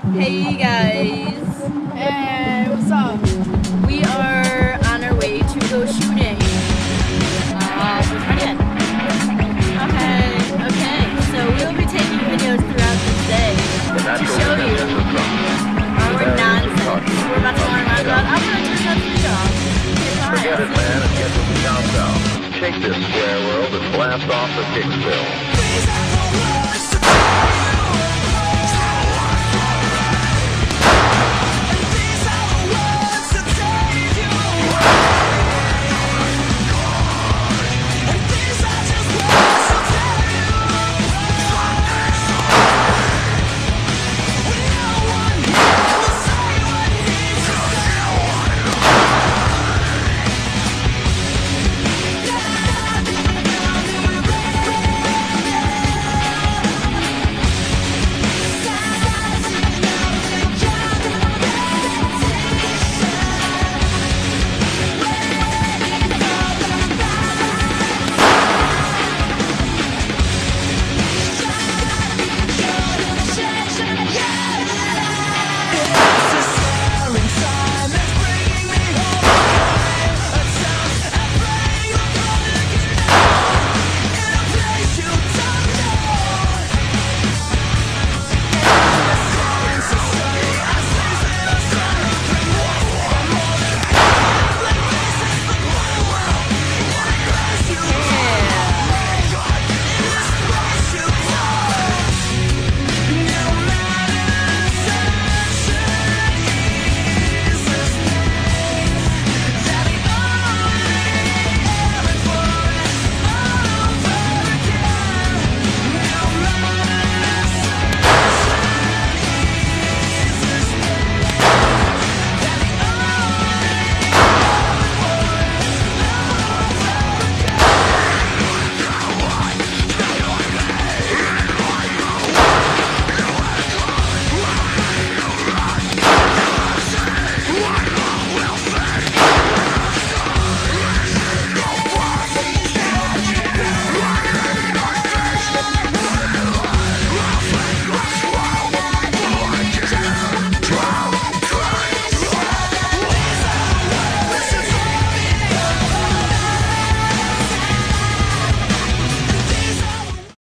Hey guys, Hey, what's up? we are on our way to go shooting. With my dad. Okay, so we'll be taking videos throughout this day to show you our nonsense. We're about to go on a roundabout. I'm going to turn that video off. Okay, Forget it, bye. man, and get to the down south. Shake this square world and blast off for Kicksville.